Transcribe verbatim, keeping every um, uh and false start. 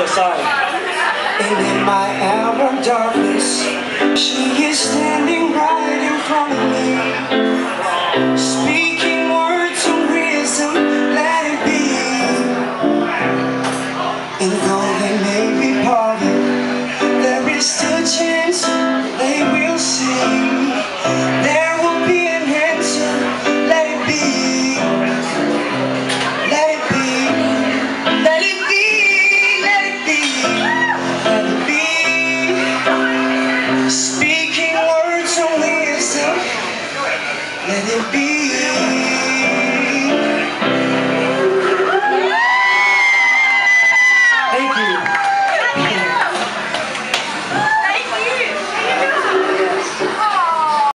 sorry. And in my hour of darkness, she is standing right in front of me, speaking words of wisdom, let it be. And though they may be parted, there is still a chance they will see. There will be an answer, let it be. Let it be. Let it be. Let it be. Let it be. Speaking words of wisdom, let it be.